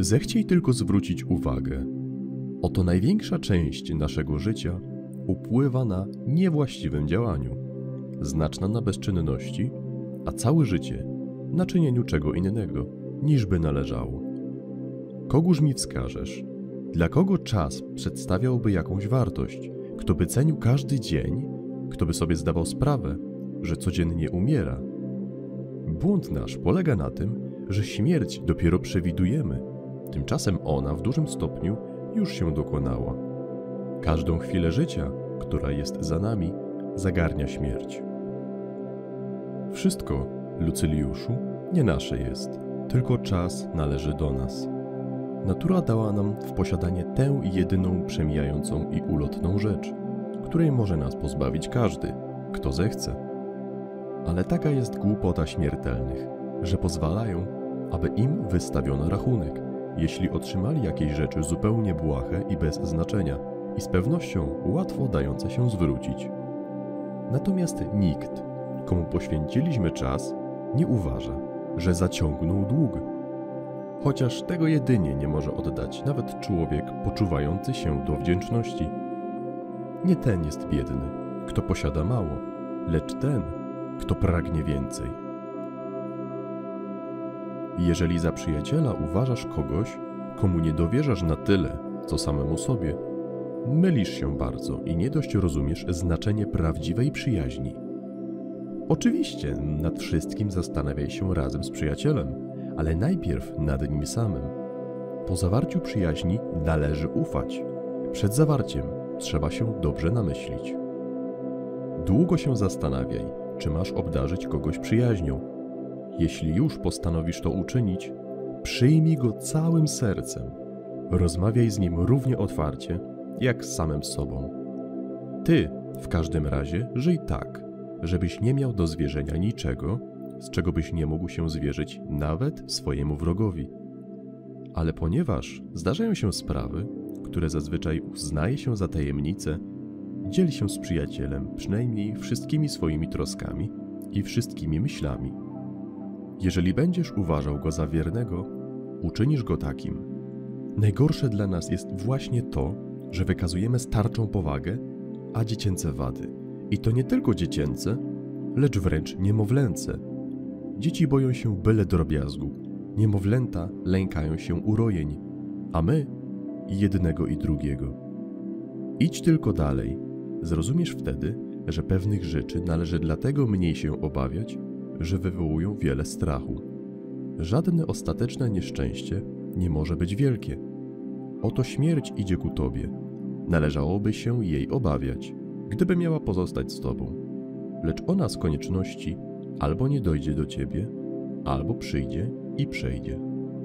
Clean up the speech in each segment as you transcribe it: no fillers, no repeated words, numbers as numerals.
Zechciej tylko zwrócić uwagę. Oto największa część naszego życia upływa na niewłaściwym działaniu, znaczna na bezczynności, a całe życie na czynieniu czego innego, niż by należało. Kogóż mi wskażesz? Dla kogo czas przedstawiałby jakąś wartość? Kto by cenił każdy dzień? Kto by sobie zdawał sprawę, że codziennie umiera? Błąd nasz polega na tym, że śmierć dopiero przewidujemy, tymczasem ona w dużym stopniu już się dokonała. Każdą chwilę życia, która jest za nami, zagarnia śmierć. Wszystko, Lucyliuszu, nie nasze jest, tylko czas należy do nas. Natura dała nam w posiadanie tę jedyną przemijającą i ulotną rzecz, której może nas pozbawić każdy, kto zechce. Ale taka jest głupota śmiertelnych, że pozwalają, aby im wystawiono rachunek, jeśli otrzymali jakieś rzeczy zupełnie błahe i bez znaczenia i z pewnością łatwo dające się zwrócić. Natomiast nikt, komu poświęciliśmy czas, nie uważa, że zaciągnął dług. Chociaż tego jedynie nie może oddać nawet człowiek poczuwający się do wdzięczności. Nie ten jest biedny, kto posiada mało, lecz ten, kto pragnie więcej. Jeżeli za przyjaciela uważasz kogoś, komu nie dowierzasz na tyle, co samemu sobie, mylisz się bardzo i nie dość rozumiesz znaczenie prawdziwej przyjaźni. Oczywiście nad wszystkim zastanawiaj się razem z przyjacielem, ale najpierw nad nim samym. Po zawarciu przyjaźni należy ufać. Przed zawarciem trzeba się dobrze namyślić. Długo się zastanawiaj, czy masz obdarzyć kogoś przyjaźnią. Jeśli już postanowisz to uczynić, przyjmij go całym sercem. Rozmawiaj z nim równie otwarcie, jak z samym sobą. Ty w każdym razie żyj tak, żebyś nie miał do zwierzenia niczego, z czego byś nie mógł się zwierzyć nawet swojemu wrogowi. Ale ponieważ zdarzają się sprawy, które zazwyczaj uznaje się za tajemnice, dziel się z przyjacielem przynajmniej wszystkimi swoimi troskami i wszystkimi myślami. Jeżeli będziesz uważał go za wiernego, uczynisz go takim. Najgorsze dla nas jest właśnie to, że wykazujemy starczą powagę, a dziecięce wady. I to nie tylko dziecięce, lecz wręcz niemowlęce. Dzieci boją się byle drobiazgu, niemowlęta lękają się urojeń, a my jednego i drugiego. Idź tylko dalej. Zrozumiesz wtedy, że pewnych rzeczy należy dlatego mniej się obawiać, że wywołują wiele strachu. Żadne ostateczne nieszczęście nie może być wielkie. Oto śmierć idzie ku tobie. Należałoby się jej obawiać, gdyby miała pozostać z tobą. Lecz ona z konieczności albo nie dojdzie do ciebie, albo przyjdzie i przejdzie.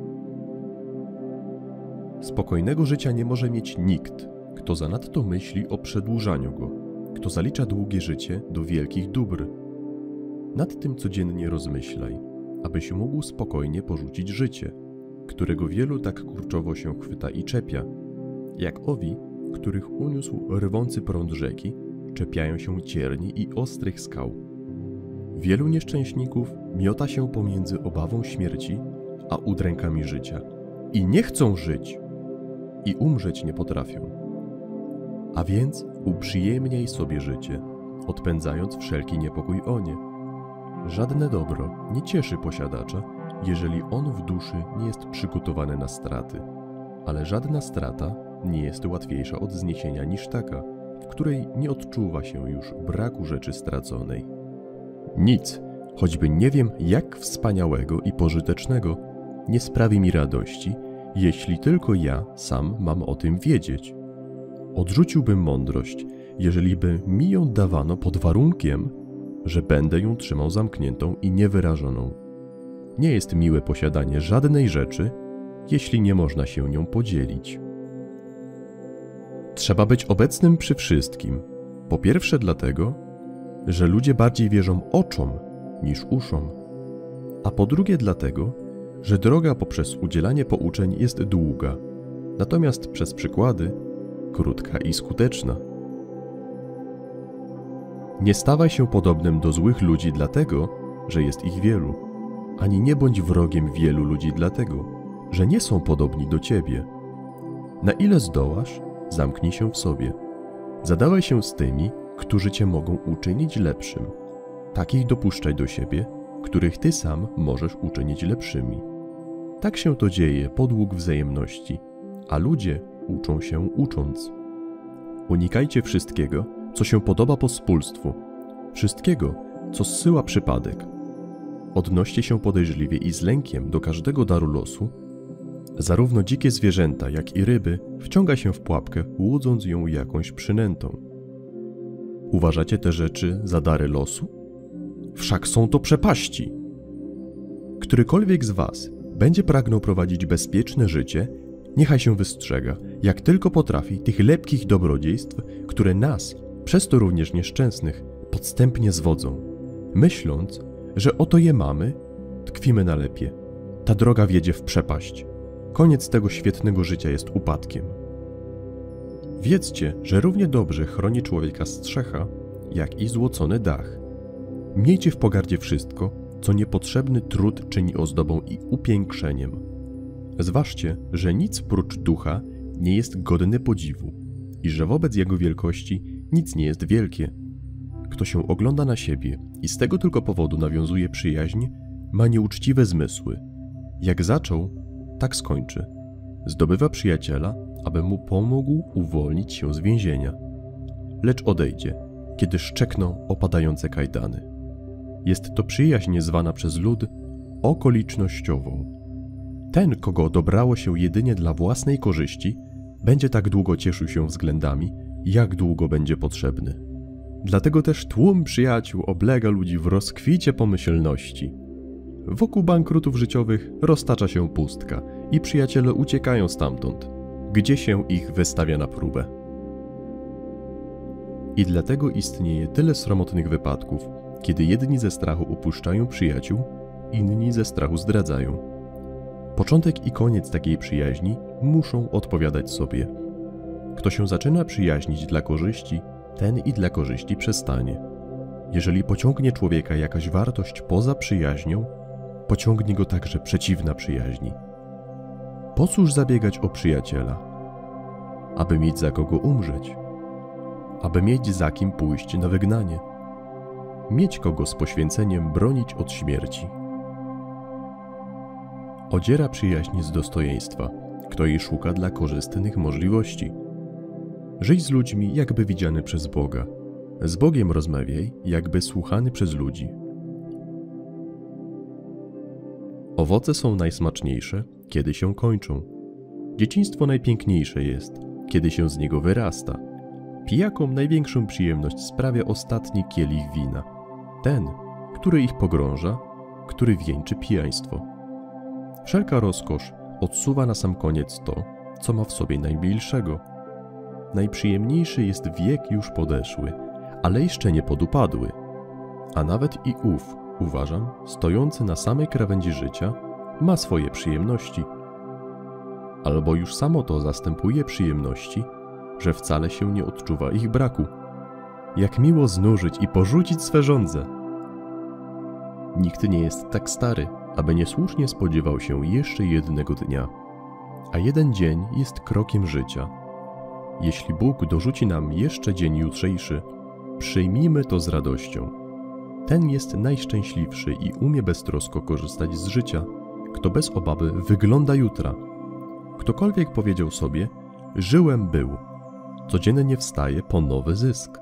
Spokojnego życia nie może mieć nikt, kto zanadto myśli o przedłużaniu go, kto zalicza długie życie do wielkich dóbr. Nad tym codziennie rozmyślaj, abyś mógł spokojnie porzucić życie, którego wielu tak kurczowo się chwyta i czepia, jak owi, których uniósł rwący prąd rzeki, czepiają się cierni i ostrych skał. Wielu nieszczęśników miota się pomiędzy obawą śmierci a udrękami życia i nie chcą żyć i umrzeć nie potrafią. A więc uprzyjemniaj sobie życie, odpędzając wszelki niepokój o nie. Żadne dobro nie cieszy posiadacza, jeżeli on w duszy nie jest przygotowany na straty, ale żadna strata nie jest łatwiejsza od zniesienia niż taka, w której nie odczuwa się już braku rzeczy straconej. Nic, choćby nie wiem jak wspaniałego i pożytecznego, nie sprawi mi radości, jeśli tylko ja sam mam o tym wiedzieć. Odrzuciłbym mądrość, jeżeli by mi ją dawano pod warunkiem, że będę ją trzymał zamkniętą i niewyrażoną. Nie jest miłe posiadanie żadnej rzeczy, jeśli nie można się nią podzielić. Trzeba być obecnym przy wszystkim. Po pierwsze dlatego, że ludzie bardziej wierzą oczom niż uszom. A po drugie dlatego, że droga poprzez udzielanie pouczeń jest długa, natomiast przez przykłady krótka i skuteczna. Nie stawaj się podobnym do złych ludzi dlatego, że jest ich wielu, ani nie bądź wrogiem wielu ludzi dlatego, że nie są podobni do ciebie. Na ile zdołasz, zamknij się w sobie. Zadawaj się z tymi, którzy cię mogą uczynić lepszym. Takich dopuszczaj do siebie, których ty sam możesz uczynić lepszymi. Tak się to dzieje podług wzajemności, a ludzie uczą się ucząc. Unikajcie wszystkiego, co się podoba pospólstwu, wszystkiego, co zsyła przypadek. Odnoście się podejrzliwie i z lękiem do każdego daru losu. Zarówno dzikie zwierzęta, jak i ryby wciąga się w pułapkę, łudząc ją jakąś przynętą. Uważacie te rzeczy za dary losu? Wszak są to przepaści. Którykolwiek z was będzie pragnął prowadzić bezpieczne życie, niechaj się wystrzega, jak tylko potrafi, tych lepkich dobrodziejstw, które nas, przez to również nieszczęsnych, podstępnie zwodzą. Myśląc, że oto je mamy, tkwimy na lepie. Ta droga wiedzie w przepaść. Koniec tego świetnego życia jest upadkiem. Wiedzcie, że równie dobrze chroni człowieka strzecha, jak i złocony dach. Miejcie w pogardzie wszystko, co niepotrzebny trud czyni ozdobą i upiększeniem. Zważcie, że nic prócz ducha nie jest godny podziwu i że wobec jego wielkości nic nie jest wielkie. Kto się ogląda na siebie i z tego tylko powodu nawiązuje przyjaźń, ma nieuczciwe zmysły. Jak zaczął, tak skończy. Zdobywa przyjaciela, aby mu pomógł uwolnić się z więzienia. Lecz odejdzie, kiedy szczekną opadające kajdany. Jest to przyjaźń zwana przez lud okolicznościową. Ten, kogo dobrało się jedynie dla własnej korzyści, będzie tak długo cieszył się względami, jak długo będzie potrzebny. Dlatego też tłum przyjaciół oblega ludzi w rozkwicie pomyślności. Wokół bankrutów życiowych roztacza się pustka i przyjaciele uciekają stamtąd, gdzie się ich wystawia na próbę. I dlatego istnieje tyle sromotnych wypadków, kiedy jedni ze strachu upuszczają przyjaciół, inni ze strachu zdradzają. Początek i koniec takiej przyjaźni muszą odpowiadać sobie. Kto się zaczyna przyjaźnić dla korzyści, ten i dla korzyści przestanie. Jeżeli pociągnie człowieka jakaś wartość poza przyjaźnią, pociągnie go także przeciwna przyjaźni. Po cóż zabiegać o przyjaciela? Aby mieć za kogo umrzeć, aby mieć za kim pójść na wygnanie, mieć kogo z poświęceniem bronić od śmierci. Odziera przyjaźń z dostojeństwa, kto jej szuka dla korzystnych możliwości. Żyj z ludźmi, jakby widziany przez Boga. Z Bogiem rozmawiaj, jakby słuchany przez ludzi. Owoce są najsmaczniejsze, kiedy się kończą. Dzieciństwo najpiękniejsze jest, kiedy się z niego wyrasta. Pijakom największą przyjemność sprawia ostatni kielich wina. Ten, który ich pogrąża, który wieńczy pijaństwo. Wszelka rozkosz odsuwa na sam koniec to, co ma w sobie najmilszego. Najprzyjemniejszy jest wiek już podeszły, ale jeszcze nie podupadły. A nawet i ów, uważam, stojący na samej krawędzi życia, ma swoje przyjemności. Albo już samo to zastępuje przyjemności, że wcale się nie odczuwa ich braku. Jak miło znużyć i porzucić swe żądze. Nikt nie jest tak stary, aby niesłusznie spodziewał się jeszcze jednego dnia. A jeden dzień jest krokiem życia. Jeśli Bóg dorzuci nam jeszcze dzień jutrzejszy, przyjmijmy to z radością. Ten jest najszczęśliwszy i umie beztrosko korzystać z życia, kto bez obawy wygląda jutra. Ktokolwiek powiedział sobie, żyłem był, codziennie wstaje po nowy zysk.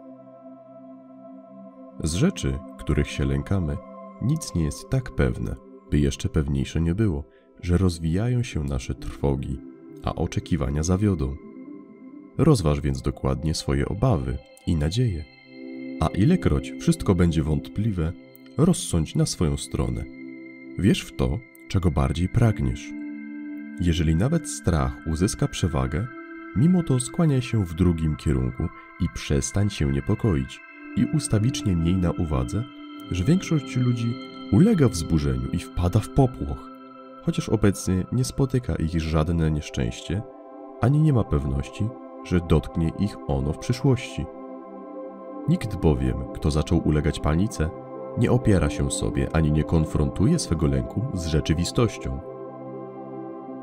Z rzeczy, których się lękamy, nic nie jest tak pewne, by jeszcze pewniejsze nie było, że rozwijają się nasze trwogi, a oczekiwania zawiodą. Rozważ więc dokładnie swoje obawy i nadzieje. A ilekroć wszystko będzie wątpliwe, rozsądź na swoją stronę. Wierz w to, czego bardziej pragniesz. Jeżeli nawet strach uzyska przewagę, mimo to skłaniaj się w drugim kierunku i przestań się niepokoić i ustawicznie miej na uwadze, że większość ludzi ulega wzburzeniu i wpada w popłoch, chociaż obecnie nie spotyka ich żadne nieszczęście, ani nie ma pewności, że dotknie ich ono w przyszłości. Nikt bowiem, kto zaczął ulegać panice, nie opiera się sobie ani nie konfrontuje swego lęku z rzeczywistością.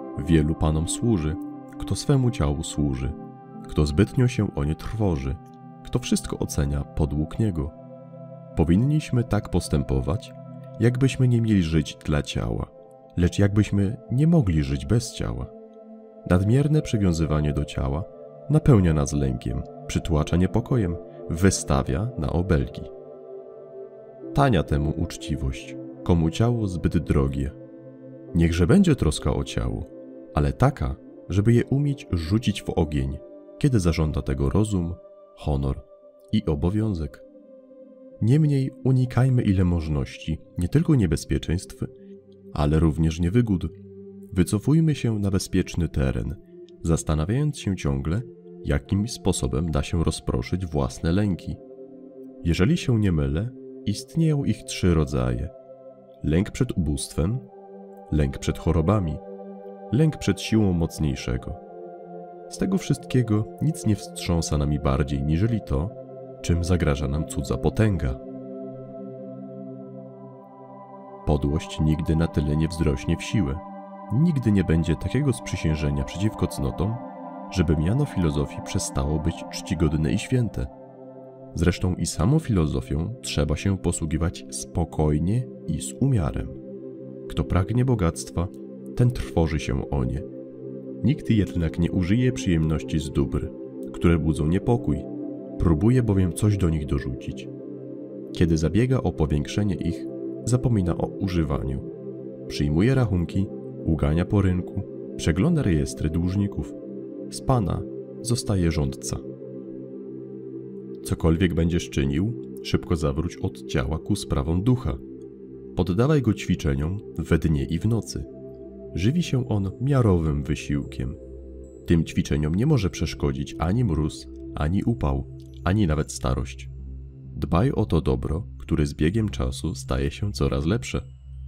Wielu panom służy, kto swemu ciału służy, kto zbytnio się o nie trwoży, kto wszystko ocenia podług niego. Powinniśmy tak postępować, jakbyśmy nie mieli żyć dla ciała, lecz jakbyśmy nie mogli żyć bez ciała. Nadmierne przywiązywanie do ciała napełnia nas lękiem, przytłacza niepokojem, wystawia na obelgi. Tania temu uczciwość, komu ciało zbyt drogie. Niechże będzie troska o ciało, ale taka, żeby je umieć rzucić w ogień, kiedy zażąda tego rozum, honor i obowiązek. Niemniej unikajmy ile możności nie tylko niebezpieczeństw, ale również niewygód. Wycofujmy się na bezpieczny teren, zastanawiając się ciągle, jakim sposobem da się rozproszyć własne lęki. Jeżeli się nie mylę, istnieją ich 3 rodzaje. Lęk przed ubóstwem, lęk przed chorobami, lęk przed siłą mocniejszego. Z tego wszystkiego nic nie wstrząsa nami bardziej niżeli to, czym zagraża nam cudza potęga. Podłość nigdy na tyle nie wzrośnie w siłę. Nigdy nie będzie takiego sprzysiężenia przeciwko cnotom, żeby miano filozofii przestało być czcigodne i święte. Zresztą i samą filozofią trzeba się posługiwać spokojnie i z umiarem. Kto pragnie bogactwa, ten trwoży się o nie. Nikt jednak nie użyje przyjemności z dóbr, które budzą niepokój, próbuje bowiem coś do nich dorzucić. Kiedy zabiega o powiększenie ich, zapomina o używaniu. Przyjmuje rachunki, ugania po rynku, przegląda rejestry dłużników. Z pana zostaje rządca. Cokolwiek będziesz czynił, szybko zawróć od ciała ku sprawom ducha. Poddawaj go ćwiczeniom we dnie i w nocy. Żywi się on miarowym wysiłkiem. Tym ćwiczeniom nie może przeszkodzić ani mróz, ani upał, ani nawet starość. Dbaj o to dobro, które z biegiem czasu staje się coraz lepsze.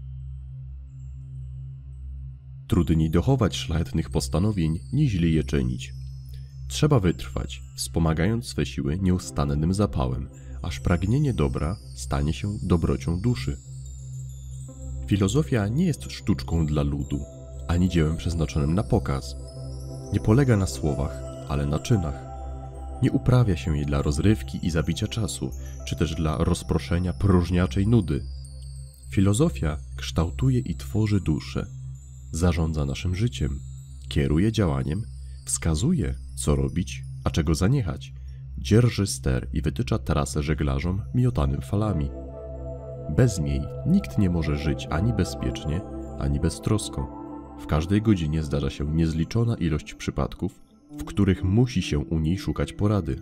Trudniej dochować szlachetnych postanowień, niźli je czynić. Trzeba wytrwać, wspomagając swe siły nieustannym zapałem, aż pragnienie dobra stanie się dobrocią duszy. Filozofia nie jest sztuczką dla ludu, ani dziełem przeznaczonym na pokaz. Nie polega na słowach, ale na czynach. Nie uprawia się jej dla rozrywki i zabicia czasu, czy też dla rozproszenia próżniaczej nudy. Filozofia kształtuje i tworzy duszę, zarządza naszym życiem, kieruje działaniem, wskazuje, co robić, a czego zaniechać, dzierży ster i wytycza trasę żeglarzom miotanym falami. Bez niej nikt nie może żyć ani bezpiecznie, ani beztrosko. W każdej godzinie zdarza się niezliczona ilość przypadków, w których musi się u niej szukać porady.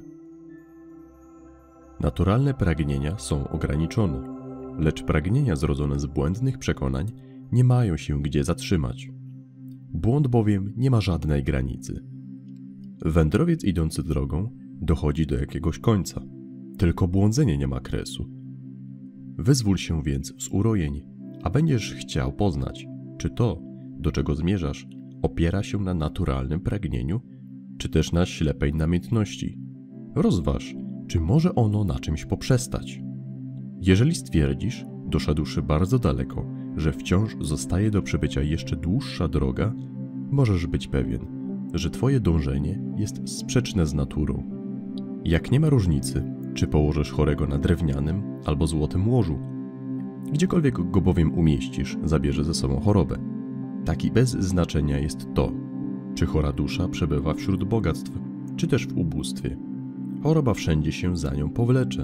Naturalne pragnienia są ograniczone, lecz pragnienia zrodzone z błędnych przekonań nie mają się gdzie zatrzymać. Błąd bowiem nie ma żadnej granicy. Wędrowiec idący drogą dochodzi do jakiegoś końca, tylko błądzenie nie ma kresu. Wyzwól się więc z urojeń, a będziesz chciał poznać, czy to, do czego zmierzasz, opiera się na naturalnym pragnieniu, czy też na ślepej namiętności. Rozważ, czy może ono na czymś poprzestać. Jeżeli stwierdzisz, doszedłszy bardzo daleko, że wciąż zostaje do przebycia jeszcze dłuższa droga, możesz być pewien, że twoje dążenie jest sprzeczne z naturą. Jak nie ma różnicy, czy położysz chorego na drewnianym albo złotym łożu. Gdziekolwiek go bowiem umieścisz, zabierze ze sobą chorobę. Tak i bez znaczenia jest to, czy chora dusza przebywa wśród bogactw, czy też w ubóstwie. Choroba wszędzie się za nią powlecze.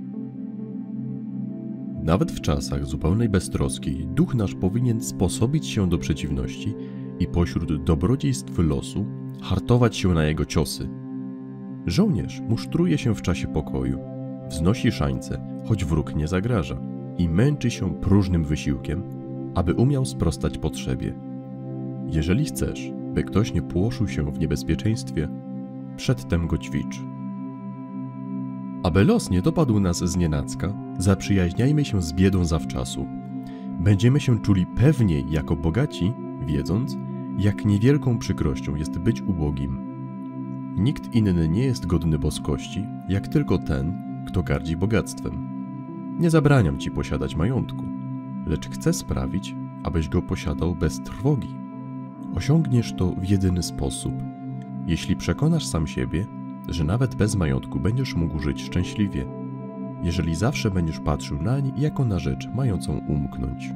Nawet w czasach zupełnej beztroski duch nasz powinien sposobić się do przeciwności i pośród dobrodziejstw losu hartować się na jego ciosy. Żołnierz musztruje się w czasie pokoju, wznosi szańce, choć wróg nie zagraża, i męczy się próżnym wysiłkiem, aby umiał sprostać potrzebie. Jeżeli chcesz, by ktoś nie płoszył się w niebezpieczeństwie, przedtem go ćwicz. Aby los nie dopadł nas znienacka, zaprzyjaźniajmy się z biedą zawczasu. Będziemy się czuli pewniej jako bogaci, wiedząc, jak niewielką przykrością jest być ubogim. Nikt inny nie jest godny boskości, jak tylko ten, kto gardzi bogactwem. Nie zabraniam ci posiadać majątku, lecz chcę sprawić, abyś go posiadał bez trwogi. Osiągniesz to w jedyny sposób. Jeśli przekonasz sam siebie, że nawet bez majątku będziesz mógł żyć szczęśliwie. Jeżeli zawsze będziesz patrzył nań jako na rzecz mającą umknąć.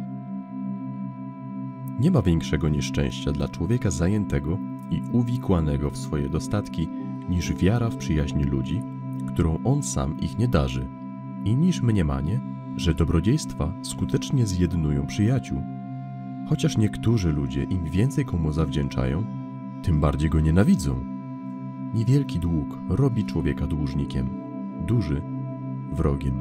Nie ma większego nieszczęścia dla człowieka zajętego i uwikłanego w swoje dostatki niż wiara w przyjaźń ludzi, którą on sam ich nie darzy, i niż mniemanie, że dobrodziejstwa skutecznie zjednują przyjaciół. Chociaż niektórzy ludzie im więcej komu zawdzięczają, tym bardziej go nienawidzą. Niewielki dług robi człowieka dłużnikiem, duży wrogiem.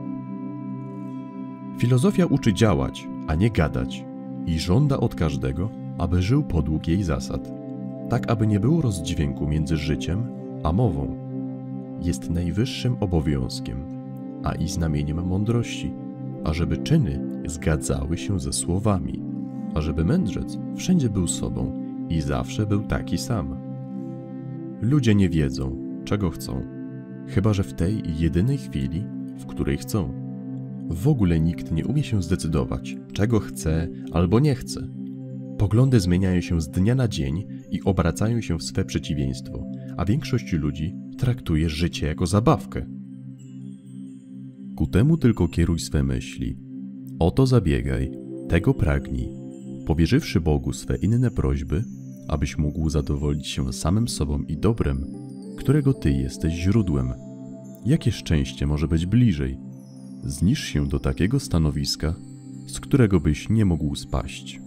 Filozofia uczy działać, a nie gadać i żąda od każdego, aby żył podług jej zasad, tak aby nie było rozdźwięku między życiem a mową. Jest najwyższym obowiązkiem, a i znamieniem mądrości, ażeby czyny zgadzały się ze słowami, ażeby mędrzec wszędzie był sobą i zawsze był taki sam. Ludzie nie wiedzą, czego chcą, chyba że w tej jedynej chwili, w której chcą. W ogóle nikt nie umie się zdecydować, czego chce albo nie chce. Poglądy zmieniają się z dnia na dzień i obracają się w swe przeciwieństwo, a większość ludzi traktuje życie jako zabawkę. Ku temu tylko kieruj swe myśli. O to zabiegaj, tego pragnij, powierzywszy Bogu swe inne prośby, abyś mógł zadowolić się samym sobą i dobrem, którego Ty jesteś źródłem. Jakie szczęście może być bliżej? Zniż się do takiego stanowiska, z którego byś nie mógł spaść.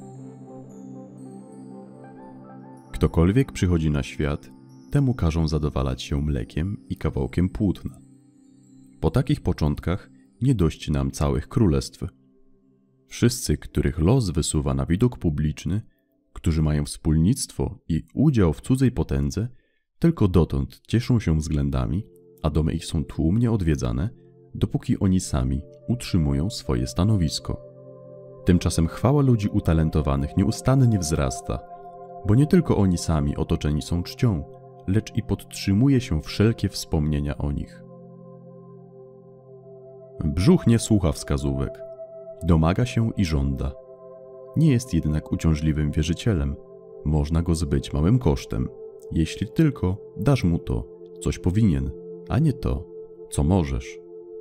Ktokolwiek przychodzi na świat, temu każą zadowalać się mlekiem i kawałkiem płótna. Po takich początkach nie dość nam całych królestw. Wszyscy, których los wysuwa na widok publiczny, którzy mają wspólnictwo i udział w cudzej potędze, tylko dotąd cieszą się względami, a domy ich są tłumnie odwiedzane, dopóki oni sami utrzymują swoje stanowisko. Tymczasem chwała ludzi utalentowanych nieustannie wzrasta, bo nie tylko oni sami otoczeni są czcią, lecz i podtrzymuje się wszelkie wspomnienia o nich. Brzuch nie słucha wskazówek, domaga się i żąda. Nie jest jednak uciążliwym wierzycielem, można go zbyć małym kosztem, jeśli tylko dasz mu to, coś powinien, a nie to, co możesz.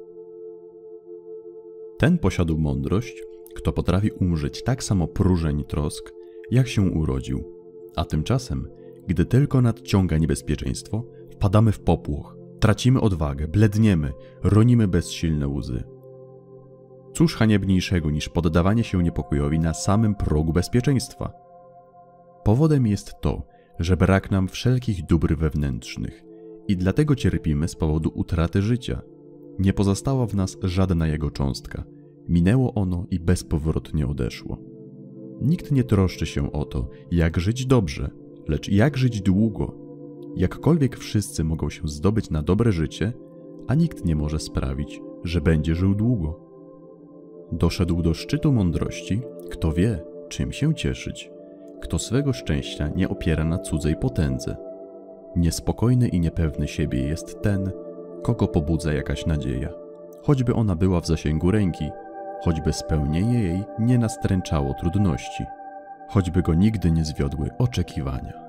Ten posiadł mądrość, kto potrafi umrzeć tak samo próżeń trosk, jak się urodził, a tymczasem, gdy tylko nadciąga niebezpieczeństwo, wpadamy w popłoch, tracimy odwagę, bledniemy, ronimy bezsilne łzy. Cóż haniebniejszego niż poddawanie się niepokojowi na samym progu bezpieczeństwa? Powodem jest to, że brak nam wszelkich dóbr wewnętrznych i dlatego cierpimy z powodu utraty życia. Nie pozostała w nas żadna jego cząstka. Minęło ono i bezpowrotnie odeszło. Nikt nie troszczy się o to, jak żyć dobrze, lecz jak żyć długo. Jakkolwiek wszyscy mogą się zdobyć na dobre życie, a nikt nie może sprawić, że będzie żył długo. Doszedł do szczytu mądrości, kto wie, czym się cieszyć, kto swego szczęścia nie opiera na cudzej potędze. Niespokojny i niepewny siebie jest ten, kogo pobudza jakaś nadzieja, choćby ona była w zasięgu ręki, choćby spełnienie jej nie nastręczało trudności, choćby go nigdy nie zwiodły oczekiwania.